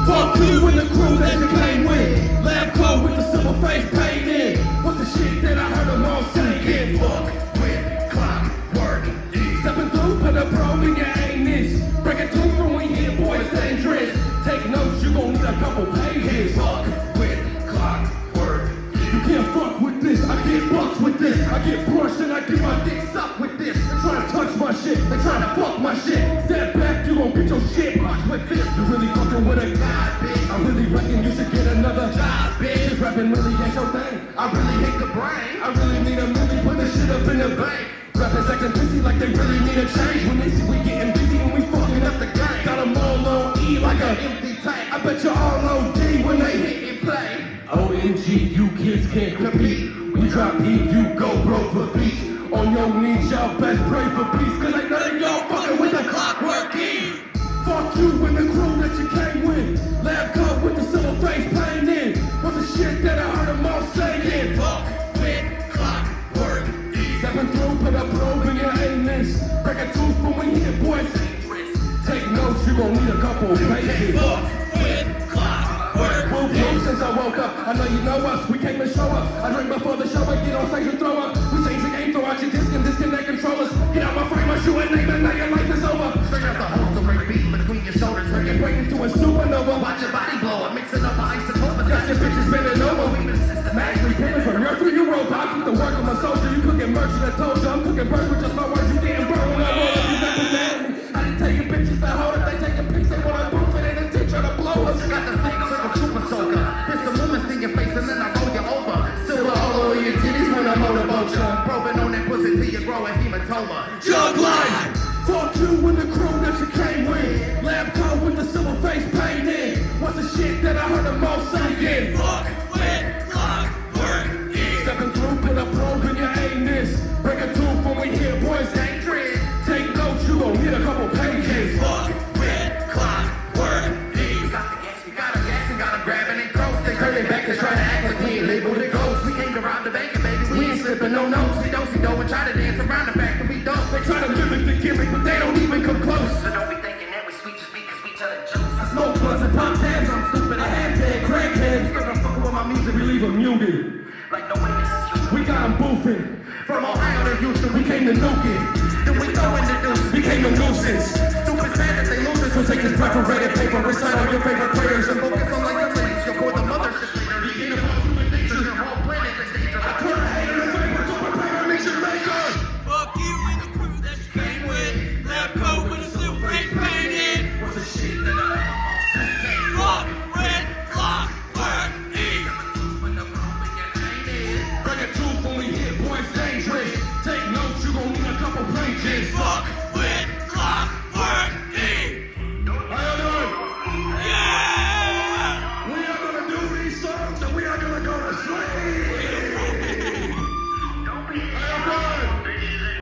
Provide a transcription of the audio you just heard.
Fuck you and the crew that you came with. Lab coat with the silver face painted. What's the shit that I heard them all say? Get fucked with Clockwork E. Stepping through, put a probe in your anus. Break a tooth from we hear boys dangerous. Take notes, you gon' need a couple pages. Fuck with Clockwork E. You can't fuck with this, I get bucks with this. I get brushed and I get my dick sucked with this. They tryna touch my shit, they tryna fuck my shit. Step back, you gon' get your shit boxed with this. You really fucking with a god, bitch. I really reckon you should get another job, bitch. This rapping really ain't your thing. I really hate the brain. I really need a million, put this shit up in the bank. Rappers acting busy like they really need a change. When they see we getting busy and we fucking up the game. Got them all on E like an empty tank. I bet you all on D when they hit and play. OMG, you kids can't compete. We drop heat, you go broke for beats. On your knees, y'all best pray for peace. Cause ain't none of y'all fucking with the Clockwork E. Fuck you and the crew that you came with. Lab coat with the silver face painted. What's the shit that I heard them all saying? Fuck with Clockwork E. Stepping through, put a probe in your anus. Break a tooth when we hear boys dangerous. Take notes, you gon' need a couple pages. Fuck with Clockwork E. Since I woke up, I know you know us. We came to show up. I drink before the show, I get on stage and throw up. We change the game, throw out your disc and disconnect controllers. Get out my frame, my shoe and name, and now your life is over. Straight out the holster, break beat between your shoulders. Bring it break into a supernova. Watch your body blow up, mixing up my isotopes. Got your bitches bending over. We've been systematically pimping from your through your rope. I keep the work of my soldier. You cooking merch and I told you. I'm cooking birds with just my words. You getting burned when I roll up. You represent me. I didn't take your bitches that hold it. They taking pics, they wanna boof it. And they trying to blow us. Got the same little super soaker. Piss the moments in your face and then I roll you over. Silver all over your titties when I motorboat you. Probing on that pussy till you grow a hematoma. Jug life! Fuck you and the crew that you came with. Lab coat with the silver face painted. What's the shit that I heard them all saying? Fuck with Clockwork E. Stepping through, put a probe in your anus. Break a tooth when we hear boys dangerous. Take notes, you gon' need a couple pages. Fuck with Clockwork E. We got the gas, we got a gas, we got them grabbing and close. They turn it back to try to act like we ain't labeled it ghost. We came to rob the bank and baby, we ain't slipping no notes. We don't see dough and try to dance around the fact that we don't. They try to mimic the gimmick, but they don't even come close. So don't be thinking that we sweet just because we tell the jokes. I smoke blunts and pop tabs, I'm stupid, I have dead crackheads. Still don't fuck with my music, we leave them muted. Like no one misses you. We got them boofing. From Ohio to Houston, we came to nuke it. Then we go in the deuce, became a nuisance. Stupid sad that they lose us, so take this perforated paper, recite all your favorite prayers, and focus on like the ladies, you're for the mothership leader. You get a ball from the nature, your whole planet is danger. I put a hate in the paper, so prepare to make your maker. Fuck you and the crew that you came with. Lab coat with a silver face painted. What's the shit that I heard them all saying? Fuck with Clockwork E. Bring a tooth when we hear boys dangerous. Take notes, you gon' need a couple pages. Fuck